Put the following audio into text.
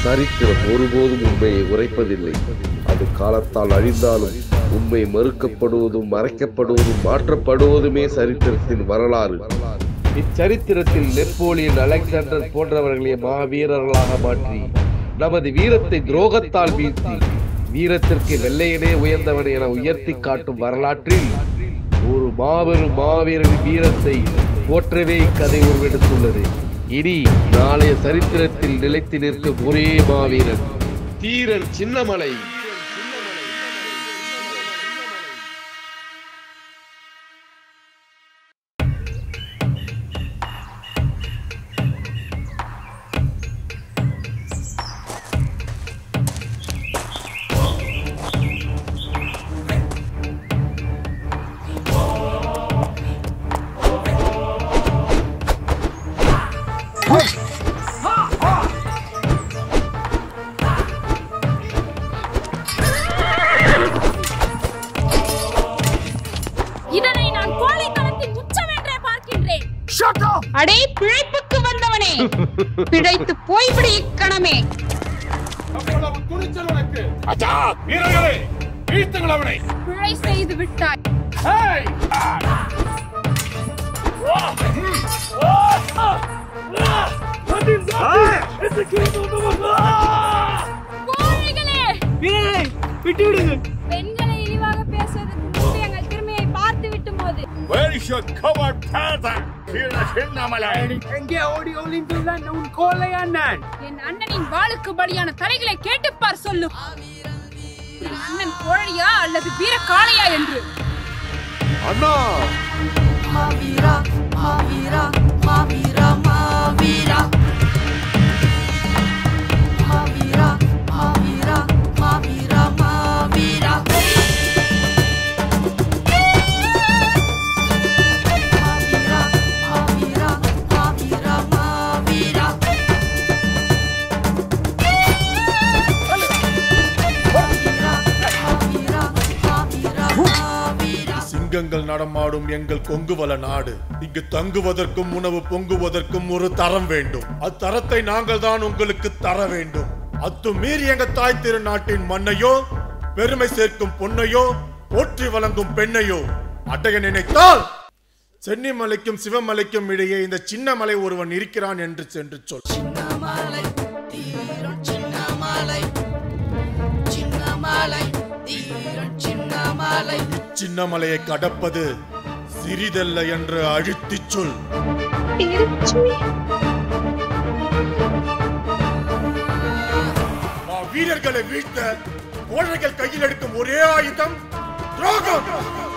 சரித்திரம் ஒருபோதும் உண்மையை உரைப்பதில்லை. அது காலத்தால் அழிந்தாலும் உண்மை மறுக்கப்படுவதும் மறைக்கப்படுவதும் மாற்றப்படுவதுமே சரித்திரத்தின் வரலாறு. இச்சரித்திரத்தில் நெப்போலியன், அலெக்சாண்டர் போன்றவர்களை மாவீரர்களாக மாற்றி நமது வீரத்தை துரோகத்தால் வீழ்த்தி வீரத்திற்கு வெள்ளையனே உயர்ந்தவன் என உயர்த்தி காட்டும் வரலாற்றில் ஒரு மாவீரனின் வீரத்தை போற்றவே இக்கதை உருவெடுத்துள்ளது. இனி நாளைய சரித்திரத்தில் நிலைத்து நிற்கும் ஒரே மாவீரன் தீரன் சின்னமலை. அடே பிழைப்புக்கு வந்தவனே, பிழைத்து போய்விடு இக்கணமே. அவ்வளவு துணிச்சல் உனக்கு? அச்சா வீரர்களே, வீழ்த்துங்கள் அவனை. பிழை செய்து விட்டாய். பெண்களை இழிவாக பேசுவதற்கு முன்பு எங்கள் திறமையை பார்த்து விட்டு போது. என் அண்ணனின் வாளுக்கு பலியான தலைகளை கேட்டுப்பார் சொல்லு. என் அண்ணன் கோழையா அல்லது வீர காளையா என்று. அண்ணா மாவீரா மாவீரா மாவீரா மாவீரா மாவீரா மாவீரா மாவீரா மாவீரா சிங்கங்கள் நடமாடும் எங்கள் கொங்குவல நாடு. இங்கு தங்குவதற்கும் உணவு பொங்குவதற்கும் ஒரு தரம் வேண்டும். அத்தரத்தை நாங்கள் தான் உங்களுக்கு தர வேண்டும். அத்துமீறி எங்க தாய் திருநாட்டின் மண்ணையோ, பெருமை சேர்க்கும் பொன்னையோ, போற்றி வழங்கும் பெண்ணையோ அடைய நினைத்தால் சென்னிமலைக்கும் சிவமலைக்கும் இடையே இந்த சின்ன மலை ஒருவன் இருக்கிறான் என்று சென்று சொல். சின்னமலையை கடப்பது சிறிதல்ல என்று அழுத்திச் சொல். வீரர்களை வீழ்த்த கோழைகள் கையில் எடுக்கும் ஒரே ஆயுதம் துரோகம்.